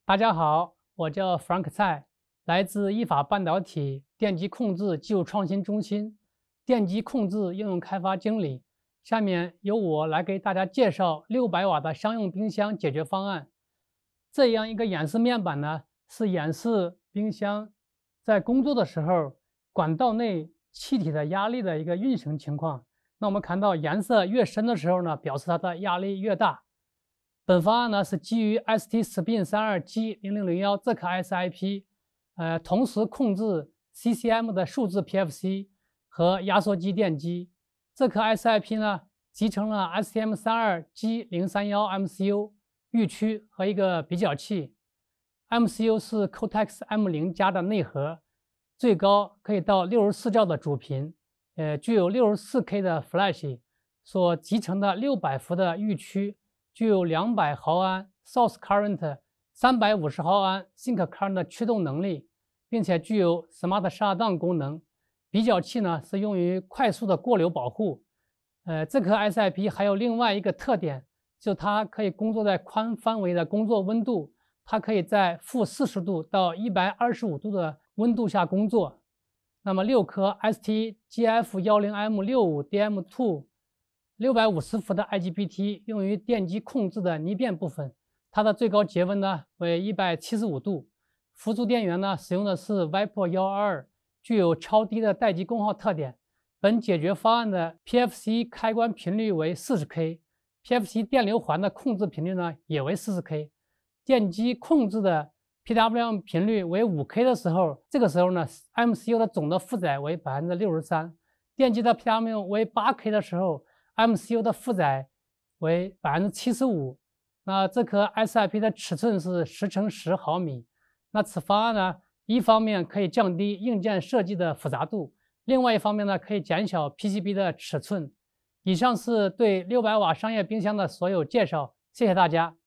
大家好，我叫 Frank 蔡，来自意法半导体电机控制技术创新中心，电机控制应用开发经理。下面由我来给大家介绍600瓦的商用冰箱解决方案。这样一个演示面板呢，是演示冰箱在工作的时候管道内气体的压力的一个运行情况。那我们看到颜色越深的时候呢，表示它的压力越大。本方案呢是基于 ST SPIN32G0001 这颗 SiP，同时控制 CCM 的数字 PFC 和压缩机电机。这颗 SiP 呢集成了 STM32G031 MCU 预区和一个比较器。MCU 是 Cortex M0 加的内核，最高可以到64兆的主频，具有 64K 的 Flash， 所集成的600伏的预区。具有200毫安 source current、350毫安 sink current 的驱动能力，并且具有 smart shutdown 功能。比较器呢是用于快速的过流保护。这颗 SiP 还有另外一个特点，就它可以工作在宽范围的工作温度，它可以在-40度到125度的温度下工作。那么6颗 STGF10M65DM2 650伏的 IGBT 用于电机控制的逆变部分，它的最高节温呢为175度。辅助电源呢使用的是 Viper122， 具有超低的待机功耗特点。本解决方案的 PFC 开关频率为 40K，PFC 电流环的控制频率呢也为 40K。电机控制的 PWM 频率为 5K 的时候，这个时候呢 MCU 的总的负载为 63%。电机的 PWM 为 8K 的时候，MCU 的负载为 75%， 那这颗 SiP 的尺寸是10×10毫米。那此方案呢，一方面可以降低硬件设计的复杂度，另外一方面呢，可以减小 PCB 的尺寸。以上是对600瓦商业冰箱的所有介绍，谢谢大家。